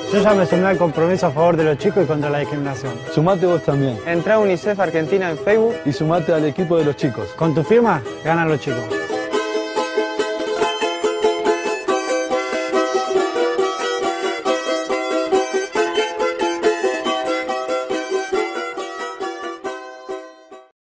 Yo ya me sumé al compromiso a favor de los chicos y contra la discriminación. Sumate vos también. Entrá a UNICEF Argentina en Facebook Y sumate al equipo de los chicos. Con tu firma, ganan los chicos.